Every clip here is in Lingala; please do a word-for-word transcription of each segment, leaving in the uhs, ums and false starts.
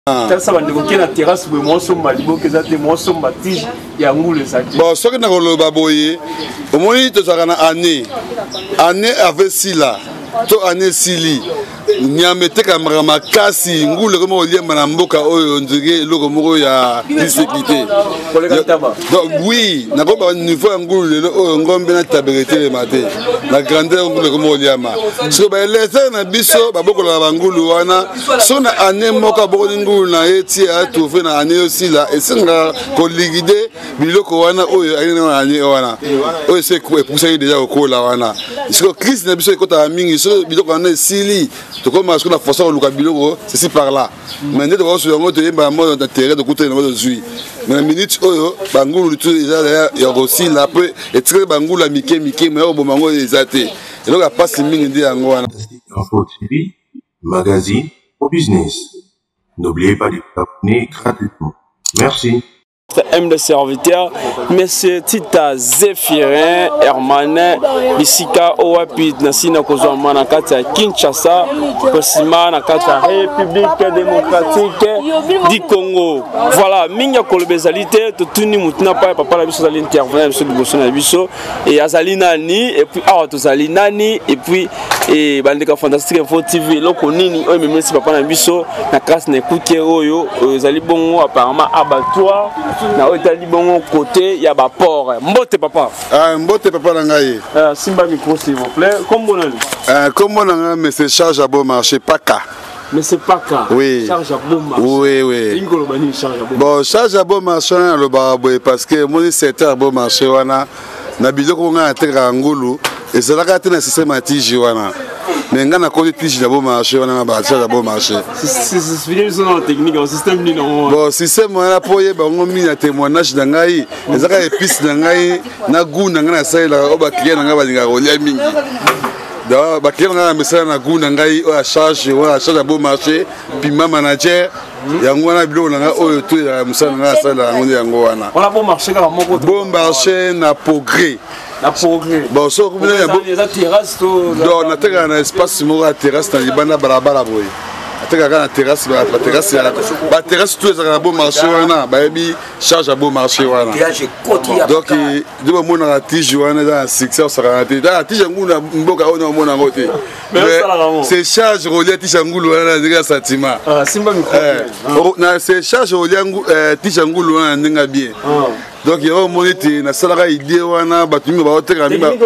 Ça va découvrir la terrasse où moi sommes malibo que ça te moi sommes bâtis et à nous les actifs. Bon, ce que nous avons baboyé, au moins il te sera une année, année avec Sila, to année Sili. Nyamete kamera makasi ngule comme on lia manamboka oyo ndege loko moko ya sécurité. Donc oui, na ko ba niveau ngule oyo ngombe na taberete le matin. La grandeur ngule comme on lia ma. So ba laisser na biso ba boko la bangulu wana so na année moka boko ngulu na eti a trouver na année aussi là et singa ko ligide biloko wana oyo ani na année wana. Oyo c'est ko pousser déjà au ko la wana. So crise na biso ko ta mingi so biloko wana sili. Tout comme parce que la force au Lucabilo, c'est si par là. Mais nous devons se rendre dans l'intérêt de côté de notre vie. Mais la minute où Bangoul il y a aussi la peu et très Bangoul la Mickey Mickey mais au moment où ils étaient. Et donc la passe mine dit en Goana. Info T V, magazine au business. N'oubliez pas de vous abonner gratuitement. Merci. M de serviteur, Monsieur Tita Zéphirin, Hermanin, Bisika, Owapi, Nassina Kozoma, Nakata, Kinshasa, Kosima, Nakata, République démocratique du Congo. Voilà, Minya Kolobezalité, Totuni Moutna, Papa la Bisso, l'intervenant, Monsieur de Bosson, Bisso, et Azalina Ni, et puis Aratozalina Ni, et puis, et Bandeka Fantastique Info T V, Lokonini, et même si Papa la Bisso, Nakas Nekouke Oyo, Zalibongo, apparemment abattoir. Na otali bongo côté ya ba port mbote papa ah mbote papa na ngai euh simba micro s'il vous plaît comme bonani euh comme bonanga mais c'est charge à bon marché paka mais c'est paka oui charge à bon marché oui oui ingolo bani charge à bon bon charge à bon marché le baraboué parce que mon secteur bon marché wana na biloko nga ateka ngulu et c'est là que tu as système à tige wana mais ngana ko tige na bon marché wana ba charge à bon marché c'est c'est fini son technique au système ni non bon système wana poye ba ngomi na témoignage na ngai ezaka épice na ngai na goût na ngana salela o ba client na nga ba linga rolia mingi da ba client na mesala na goût na ngai o a charge o a charge à bon marché puis ma manager yango wana bilo na nga oyo to ya musala na sala ngondi yango wana on a bon marché ka moko bon marché na progrès na progrès bon so comme il y a des terrasses to donc na teka na espace mo à terrasse na libanda barabara boy ateka na terrasse ba terrasse ba terrasse tout ça na bon marché wana ba bi charge à bon marché wana donc de mo na tige wana dans secteur ça na da tige nguna mboka ona mo na ngote c'est charge relié tige ngulu wana ndika sentiment ah simba micro na c'est charge relié tige ngulu wana ndinga bien donc il y a un monité na salaka idée wana batumi ba oteka mi ba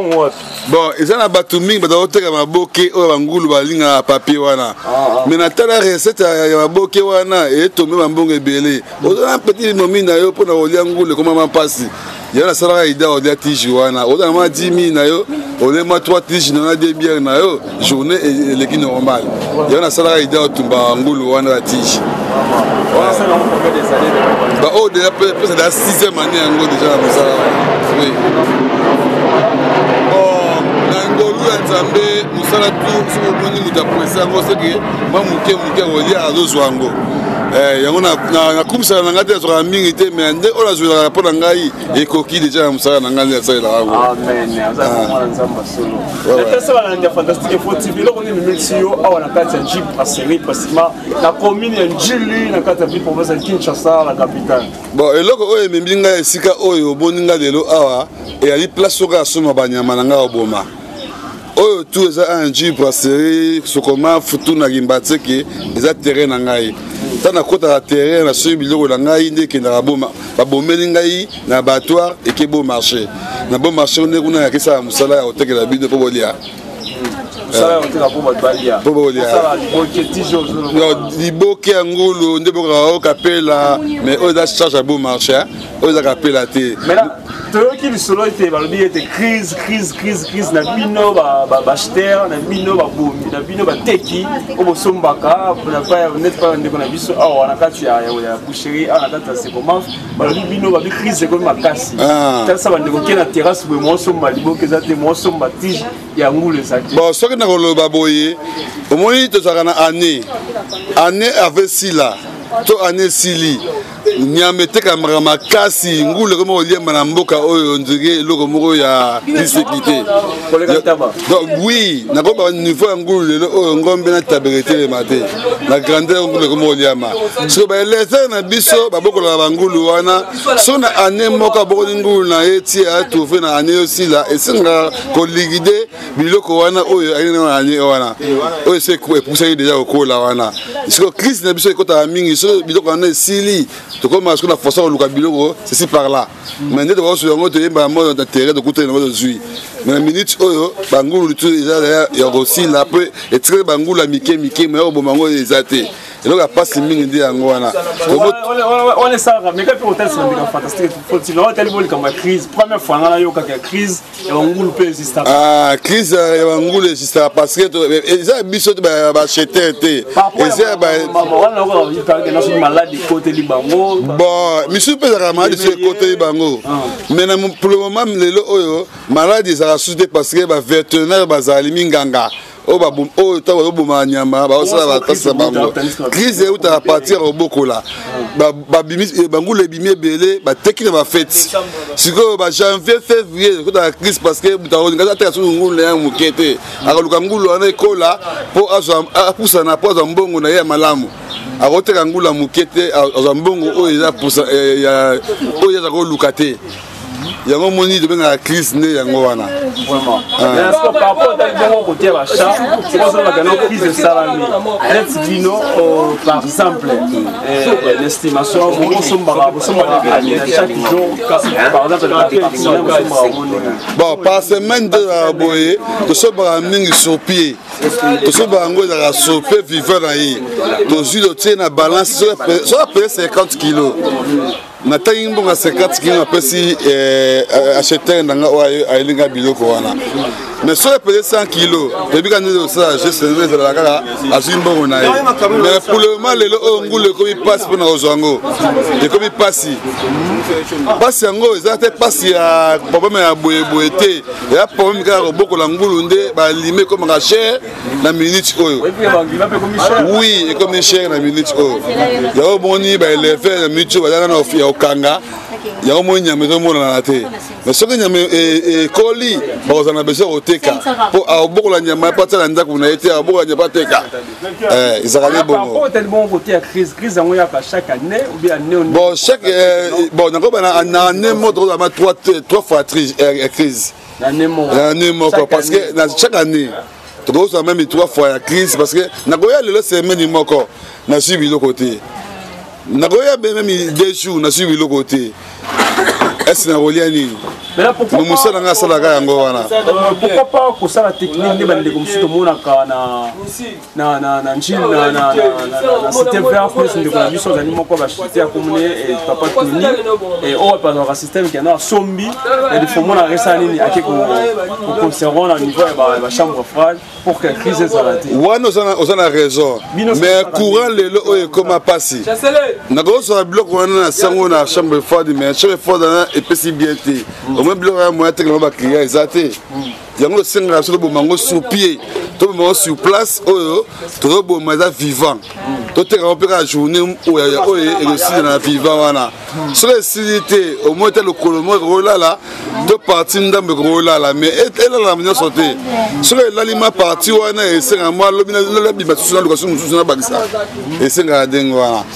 bon ils na batumi ba oteka maboke o bangulu balinga papier wana mais na tala recette ya maboke wana et tombe bambongo ebele o na petit momi na yo pona olia ngulu comme ma passe il y a la salaka idée o dia tige wana o na ma dix mille na yo o na ma trois tige na deux bières na yo journée et qui normal il y a la salaka idée o tumba ngulu wana la tige bah oh déjà c'est la sixième année en déjà la musala oui bon nangolu ya nzambe musala tout sur le monde nous apprécier ngo c'est que moi muke muke olia azozwango eh yango na na kumisa na ngate zo mingi te mais nde ola zo la pona ngai ekoki déjà musala na ngai ya sala wango amen azama mwana nzamba solo na tesa bana ndia fantastique faut T V lo koni mimetsio awa na kati ya Jeep Brasserie Pasima na commune ya Njili na kati ya ville province ya Kinshasa la capitale bon eloko oyo membinga esika oyo boninga lelo awa et ali place oka soma banyama na nga oboma oyo tout eza un Jeep Brasserie sokoma futu na gimbateke eza terrain na ngai tana kota terrain na so biloko na ngai ndeke na boma babomeli ngai na abattoir et ke bon marché na bon marché on est kuna ya kisa musala ya otekela bido po bolia ça on te la pour balia po bolia ça liboke tijo non liboke ngulu ndeboka o kapela mais o da charge à bon marché o da kapela te mais là toi qui le solo était balobi était crise crise crise crise na bino ba ba acheter na bino ba bomi na bino ba teki o bosombaka na pas net pas ndeko na biso ah na kati ya ya boucherie ah na kati ya sekomaf balobi bino ba crise comme makasi ça ça ba ndeko ki na terrasse bo mo somba liboke za te mo somba tige ya ngulu ça bon ce que na koloba boye omoni to saka na année année avec Sila to année Sili nyama etekamaka makasi ngulu koma oliamba na mboka oyo ndenge eloko moko ya insécurité. Donc oui nakoba niveau ya ngulu lelo oyo ngombe na taberetelema te na grandeur ngulu koma oliama so baeleze na biso babokola bangulu wana so na ane moko abokoli ngulu na ye ti atrouve na ane osila esenga koligide biloko wana oyo ayina na ane wana oyo se epusaki deja kokola wana siko crise na biso ekotaka mingi so biloko wana esili tokoma siko na force koluka biloko ceci par là mais nde tokoso yango toyemba mo na terrain tokutana yango tozwi mais na minute oyo bangulu tu eza ya kosila mpe etikali bangulu ya mike mike mais oboma yango eza te eloko ya pasi mingi nde yango wana on esalaka mais kape kotalisa mbika fantastique faut-il otali bolikama crise première fois nga nayokaka ya crise ya bangulu mpe esistaka ah crise ya bangulu esistaka parce que eza biso bachete te eza maladi ekoteli bango bon misu mpe ezalaka maladi so ekoteli bango mais pour le moment lelo oyo maladi ezalaka susu te parce que bavétérinaire bazali minganga oyo ntango bazoboma nyama baosala batasa bango crise eutaka partir obokola bangulu ebimi ebele bateki na bafete sikoyo bajanvier février ekotaka crise parce que mutaolinga ateka susu ngulu na ya moke te akaluka ngulu wana ekola mpo apusana mpo azwa mbongo na ye ya malamu akoteka ngulu ya moke te azwa mbongo oyo eza koluka te yango moni tobengaka crise nde yango wana par exemple l'estimation chaque jour par exemple bon par semaine de la boye tosombaka mingi sur pied tosombaka yango ezalaka sur pied vivant na ye tozwi totie na balance so apele cinquante kilos natangi mbongo cinquante kilos apesi acheteur nanga oyo ayelinga biloko wana mais so epele cent kilos tobika nde osala geste nde ezalaka kaka azwi mbongo na ye mais pour le moment lelo oyo ngulu ekomi mpasi mpona kozwa yango ekomi mpasi mpasi yango eza te mpasi ya problème ya boyeboye te eya problème kaka kobokola ngulu nde balime ekomaka cher na minute oyo oui ekomi cher na minute oyo yango moni baéleve na minute oyo bazalaka na okanga yango moni nyama ezomonana te mais soki nyama ekoli bakozala na besoin koteka mpo abokola nyama mpo atia na ndako na ye te abokola nyama ateka ezalaka nde bongo bon chaque bon nakoba na année moko tokozala trois fois crise na année moko parce que na chaque année tokozala même trois fois ya crise parce que nakoya lelo semaine moko nazwi biloko te nakoya même deux jours nazwi biloko te est-ce na kolia nini momusala nga asalaka yango wana pourquoi pas kosala technique nde bandeko mosusu tomonaka na njili na cité vert plus ndeko na biso ozali moko bachite ya komune papa toni oyo epazaka système kena asombi edifomona resala nini ake koconserve na niveau ya bachambre froide pour que crise ezala te wana oza na raison mais courant lelo oyo ekoma mpasi nakosala biloko wana na sango na chambre froide mais chambre froide wana epesi bien te omoi biloko ya moya tekela baklia eza te yango tosengaka biso toboma yango sur pied toboma yango sur place oyo tozoboma eza vivant toteka yango mpe kaka journée oyo ekosili na vivant wana soki esili te omoi ete lokolo moko ekolala to parti ndambo ekolala mais elala nyonso te soki elalima parti wana esengaka mwa lobima susu na lokasu mosusu na bakisa esengaka ndenge wana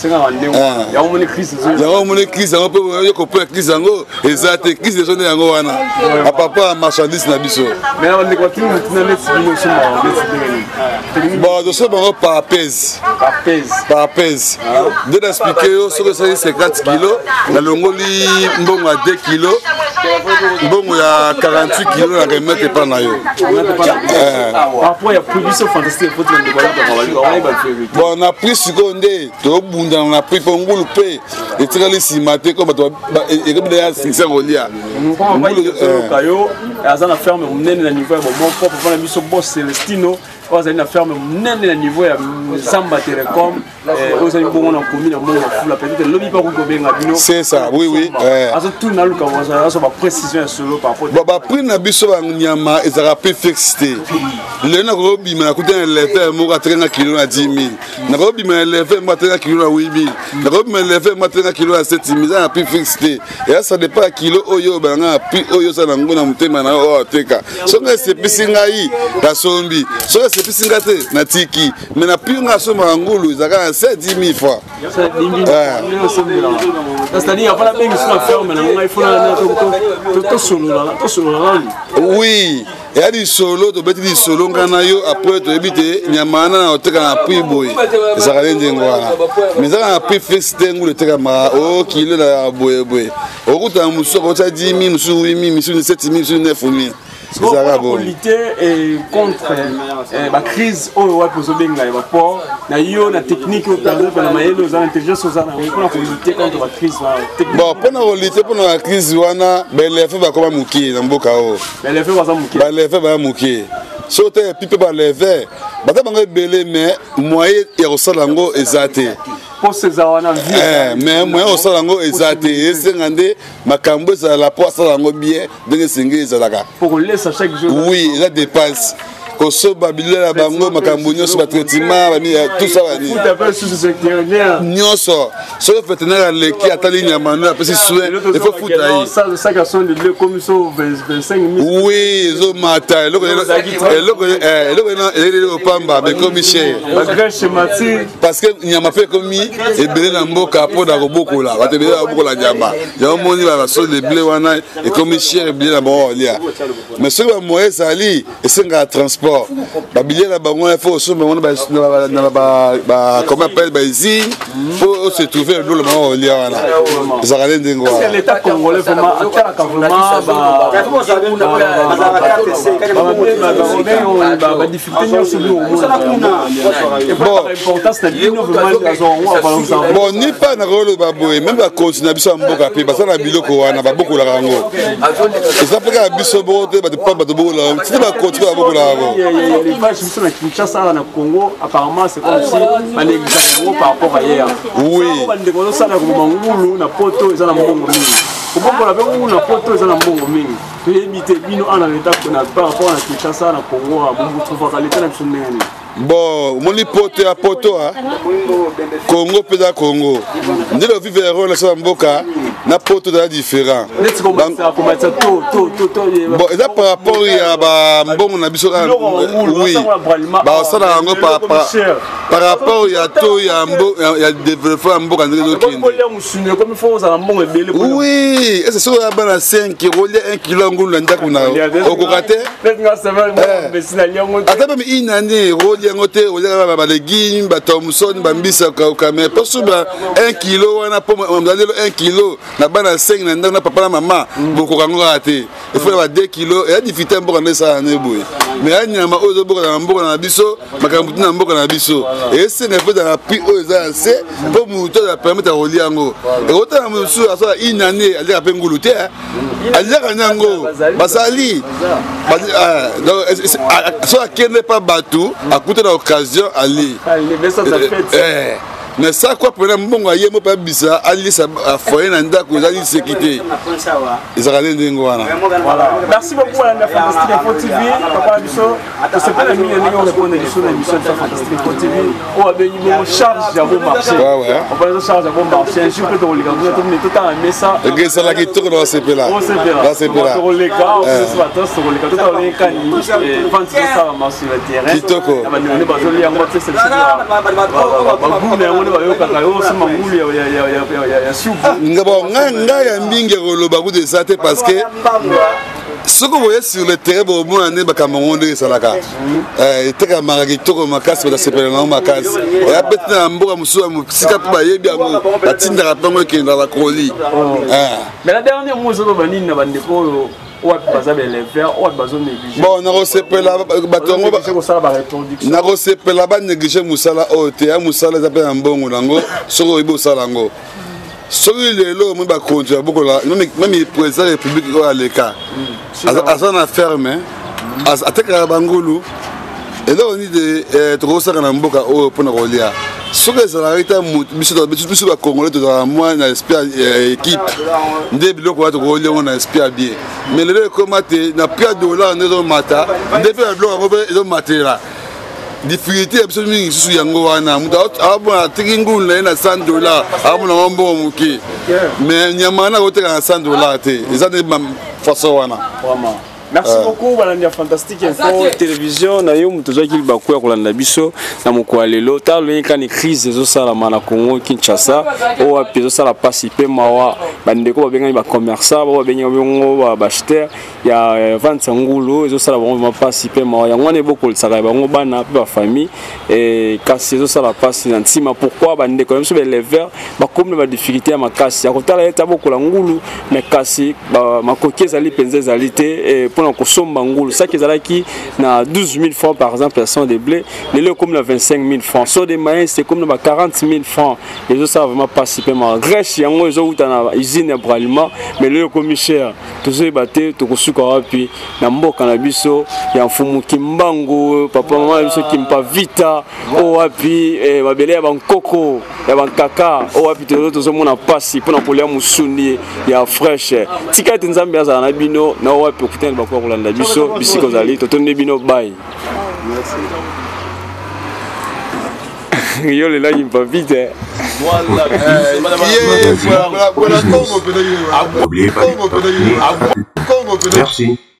yango omoni crise yango mpe yokopona crise yango eza te crise ezo nde yango wana apapa ya marchandise na biso bon toso bango par apese par apese nde na explike yo soki osali cinquante kilos nalongoli mbongo ya deux kilos mbongo ya quarante-huit kilos na remettre epa na yo bon na prix sikoyo nde tobundana na prix mpo ngulu mpe etikali nsima te ko bato ekomi deya cinq cents kolia aza na ferme monene na niveau ya bomoko mpona biso bo Celestino on a une ferme nene niveau ya Samba Telecom on a une bonne commune à Mongo la peut-être le lobby pas ko benga bino c'est ça oui oui azo tout na luka on ça va précision solo par rapport ba ba prix na biso ba nyama ezara pe fixité le na ko bima na kuta lever mo ka trente kilo na dix mille na ko bima lever mo trente kilo na huit mille na ko bima lever mo trente kilo na sept mille na pe fixité et ça dépend kilo oyo ba nga pi oyo ça na ngona mutema na o teka so nga se pisingai da sombi so nga se pisinga te na tiki mais na pi nga so mangulu ezaka sept dix mille fois c'est-à-dire après la bien sur la ferme là il faut la to solo là to solo là oui et a dit solo to beti di solo ngana yo après to ebite nyamana na oteka na pi boy ezaka ndenge wana mais ça na pi fixité ngulu teka ma o kilo na boy boy okuta musoko cha dix mille musu huit mille musu sept mille musu neuf mille. La qualité est contre la crise au web pour benga et rapport na yo na technique au perdre na mayelo za intelligence aux ana pour la lutter contre la crise bon pour na lutter pour la crise wana ben les faits ba koma muki na mboka o ben les faits ba muki ba les faits ba muki so te pipe ba les faits ba ta banga belé mais moyen ya kosala ngo ezate pour ces awana vie mais moyen kosala ngo ezate esengande makambo za la po sala ngo bien ndenge singi ezalaka pour laisser chaque jour oui la dépense koso babile la bango makambo nyonso ba traitement ba mi tout ça ba ni tout appelle sous secteur nyonso so vétérinaire leki atali nyamano apesi soin il faut foutre aí ça ça garçon de le commission vingt-cinq mille oui zo mata eloko eloko eh eloko na eloko pamba mais comme cher parce que nyama fait comme et belé na mboka po da kobokola ba te belé na bokola nyama ya moni ba so de blé wana et comme cher belé na bon lia mais ce que moi sali et c'est un transport ba billet la bango il faut aussi on ba ba comment appelle ba ici faut se trouver le le moment il y a là ça allait dingo c'est l'état congolais vraiment attaque vraiment ba ba difficulté sur le monde bon l'importance de l'union vraiment bon ni pas na rolo ba boy même ba continuer biso mboka pe parce na biloko wana ba beaucoup la rango ça peut que biso bote ba pas ba beaucoup la si ba continuer ba beaucoup la rango les vaches sont à Kinshasa na Congo apparemment c'est comme si on est par rapport à hier oui on ça na mangulu na poto eza na mbongo mingi kubongo la bengo na poto eza na mbongo mingi to éviter bino ana l'état na par rapport à Kinshasa na Congo a bongo trouver l'état na tsundeni bon moni poto ya poto ha Congo pesa Congo ndelo vivre rôle sa mboka na poto da différent bon eza par rapport ya ba mbongo na biso oui ba sala ngo par par rapport ya to ya mbo ya développement mboka ndelo kindi oui et c'est ça ya bana cinq euros un kilo ngulu ndako na okokate ata même une année ngote oza ba légumes ba thomson ba mbisa ka mais pour suba un kilo wana po mdalelo un kilo na bana cinq na ndana papa na maman boko kango raté il faut ba deux kilos et a difficulté mboka ndesa na boye mais anyama ozo boka na mboka na biso makambu na mboka na biso et c'est ne fait dans la prix oza c'est pour muto la permettre rolia yango et autant na musu asa une année ali ka pengulu te ali ka nyango basali donc so akende pas batou à l'occasion Ali mais ça quoi pour un bon aïe mo pas bisa Ali ça a foyer na ndako ali sécurité ils allaient ndingo wana merci beaucoup à la Fantastique Info T V papa biso c'est pas la mine ni on répond à sur l'émission de Fantastique Info T V on a besoin de charge à bon marché ouais ouais on va de charge à bon marché un peu de regarder tout mais tout à mais ça que ça la qui tourne dans ces là là c'est là sur les gars on se va sur les gars tout à les can et quand ça va marcher sur le terrain kitoko on va bazolia yango c'est c'est nga ya mbingi koloba kude eza te parce que soki boye sur le terrain bomona nde bakambango ndenge esalaka etekamaka kitoko makasi batasepela nango makasi eya beti na mboka mosusu ya mosika mpe bayebi yango batindaka mpango ekendaka bakoli mais la dernière mot ozoba banini na bandeko oyo bon nakosepela bato yango nakosepela banéglige mosala oyo te ya mosala eza mpe na mbongo nango soki oyebi osala yango soki lelo moi bakontinue bokola meme président ya république oyo aleka aza na ferme atekaka bangulu eloko nini tokosaka na mboka oyo mpona kolia soki ezalaka ta biso bacongolais tozalaka mwa na esprit ya équipe nde biloko wana tokolia ngo na esprit ya bien mais lelo ekoma te na prix ya dollar nde ezomata nde mpe na biloko yango mpe ezomatela difficulté ya biso mingi lisusu yango wana moto akamona atiki ngulu na ye na cent dollar akamona ngo mbongo moke mais nyama wana akoteka na cent dollar te eza nde façon wana. Merci euh. beaucoup balandi Fantastique Info télévision na yo muto zaki baku ya kolanda biso na moko alelo ta lo kani crise zo sala mana Congo Kinshasa o apezo sala participer mawa bandeko ba benga ba commerçant ba benga bongo ba acheteur ya vente ngulu zo sala bongo ma participer mawa ya ngone boko lisaka bango bana ba famille et kasi zo sala passe na ntima pourquoi bandeko même sur les levers ba comme ba difficulté ya makasi ya kotala eta boko la ngulu mais kasi ba makoki zali penze zalité pour kosomba ngulu ça qui zalaki na douze mille francs par exemple cent de blé les le comme na vingt-cinq mille francs so de maïs c'est comme na quarante mille francs les autres ça vraiment participer ma Grèce yango ezo uta na usine ya braliment mais le comme cher tozo baté to kosuka wapi na mboka na biso ya mfumu kimbango papa mama biso kimpa vita o wapi e babele ya bankoko ya bankaka o wapi tozo tozo mona pasi pona kolia musundi ya fresh tika nzambe azana na bino na wapi okutana ba ko kolanda biso bisiko zali totonde bino bay yo le là il va vite voilà n'oubliez pas de merci.